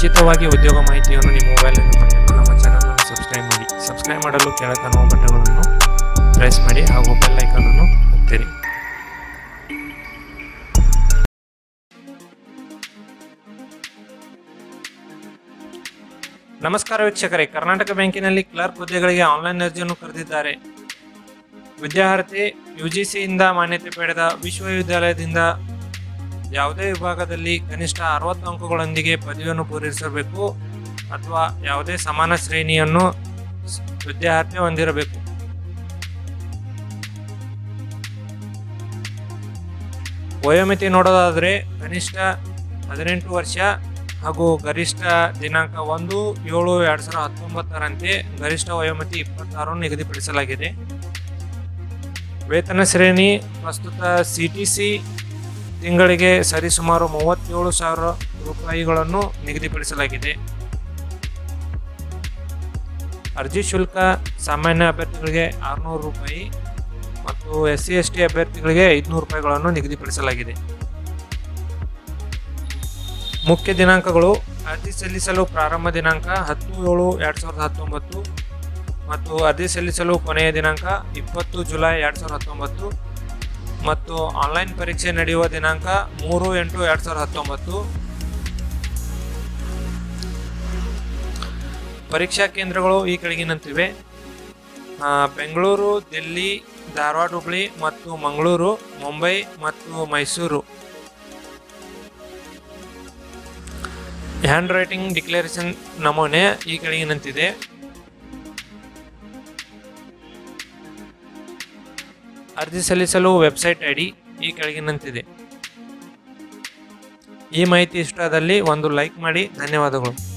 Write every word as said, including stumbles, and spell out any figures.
ಉಚಿತವಾಗಿ ಉದ್ಯೋಗ ಮಾಹಿತಿಯನ್ನು ನಿಮ್ಮ ಮೊಬೈಲ್ನಲ್ಲಿ ಪಡೆಯಲು ನಮ್ಮ ಚಾನಲ್ ಅನ್ನು ಸಬ್ಸ್ಕ್ರೈಬ್ ಮಾಡಿ. ಸಬ್ಸ್ಕ್ರೈಬ್ ಮಾಡಲು ಕೆಳಕಾಣುವ ಬಟನ್ಗಳನ್ನು ಪ್ರೆಸ್ ಮಾಡಿ ಹಾಗೂ ಬೆಲ್ ಐಕಾನ್ ಅನ್ನು ಒತ್ತಿರಿ. ನಮಸ್ಕಾರ ವೀಕ್ಷಕರೇ, ಕರ್ನಾಟಕ ಬ್ಯಾಂಕಿನಲ್ಲಿ ಕ್ಲರ್ಕ್ ಹುದ್ದೆಗಳಿಗೆ ಆನ್ಲೈನ್ ಅರ್ಜಿಯನ್ನು ಕರೆದಿದ್ದಾರೆ. ವಿದ್ಯಾರ್ಥಿ ಯುಜಿಸಿಯಿಂದ ಮಾನ್ಯತೆ ಪಡೆದ ವಿಶ್ವವಿದ್ಯಾಲಯದಿಂದ ಯಾವುದೇ ವಿಭಾಗದಲ್ಲಿ ಕನಿಷ್ಠ ಅರವತ್ತು ಅಂಕಗಳೊಂದಿಗೆ ಪದವಿಯನ್ನು ಪೂರೈಸಬೇಕು ಅಥವಾ ಯಾವುದೇ ಸಮಾನ ಶ್ರೇಣಿಯನ್ನು ವಿದ್ಯಾರ್ಥಿ ಹೊಂದಿರಬೇಕು. ವಯೋಮಿತಿ ನೋಡೋದಾದರೆ ಕನಿಷ್ಠ ಹದಿನೆಂಟು ವರ್ಷ ಹಾಗೂ ಗರಿಷ್ಠ ದಿನಾಂಕ ಒಂದು ಏಳು ಎರಡು ಸಾವಿರದ ಹತ್ತೊಂಬತ್ತರಂತೆ ಗರಿಷ್ಠ ವಯೋಮಿತಿ ಇಪ್ಪತ್ತಾರು ನಿಗದಿಪಡಿಸಲಾಗಿದೆ. ವೇತನ ಶ್ರೇಣಿ ಪ್ರಸ್ತುತ ಸಿ ಟಿ ಸಿ ತಿಂಗಳಿಗೆ ಸರಿಸುಮಾರು ಮೂವತ್ತೇಳು ಸಾವಿರ ರೂಪಾಯಿಗಳನ್ನು ನಿಗದಿಪಡಿಸಲಾಗಿದೆ. ಅರ್ಜಿ ಶುಲ್ಕ ಸಾಮಾನ್ಯ ಅಭ್ಯರ್ಥಿಗಳಿಗೆ ಆರುನೂರು ರೂಪಾಯಿ ಮತ್ತು ಎಸ್ ಸಿ ಎಸ್ ಟಿ ಅಭ್ಯರ್ಥಿಗಳಿಗೆ ಐದುನೂರು ರೂಪಾಯಿಗಳನ್ನು ನಿಗದಿಪಡಿಸಲಾಗಿದೆ. ಮುಖ್ಯ ದಿನಾಂಕಗಳು: ಅರ್ಜಿ ಸಲ್ಲಿಸಲು ಪ್ರಾರಂಭ ದಿನಾಂಕ ಹತ್ತು ಏಳು ಎರಡು ಸಾವಿರದ ಹತ್ತೊಂಬತ್ತು ಮತ್ತು ಅರ್ಜಿ ಸಲ್ಲಿಸಲು ಕೊನೆಯ ದಿನಾಂಕ ಇಪ್ಪತ್ತು ಜುಲೈ ಎರಡು ಸಾವಿರದ ಹತ್ತೊಂಬತ್ತು ಮತ್ತು ಆನ್ಲೈನ್ ಪರೀಕ್ಷೆ ನಡೆಯುವ ದಿನಾಂಕ ಮೂರು ಎಂಟು ಎರಡು ಸಾವಿರದ ಹತ್ತೊಂಬತ್ತು. ಪರೀಕ್ಷಾ ಕೇಂದ್ರಗಳು ಈ ಕೆಳಗಿನಂತಿವೆ: ಬೆಂಗಳೂರು, ದಿಲ್ಲಿ, ಧಾರವಾಡ, ಹುಬ್ಬಳ್ಳಿ ಮತ್ತು ಮಂಗಳೂರು, ಮುಂಬೈ ಮತ್ತು ಮೈಸೂರು. ಹ್ಯಾಂಡ್ ರೈಟಿಂಗ್ ಡಿಕ್ಲರೇಷನ್ ನಮೂನೆ ಈ ಕೆಳಗಿನಂತಿದೆ: ಅರ್ಜಿ ಸಲ್ಲಿಸಲು ವೆಬ್ಸೈಟ್ ಐಡಿ ಈ ಕೆಳಗಿನಂತಿದೆ. ಈ ಮಾಹಿತಿ ಇಷ್ಟವಾದಲ್ಲಿ ಒಂದು ಲೈಕ್ ಮಾಡಿ. ಧನ್ಯವಾದಗಳು.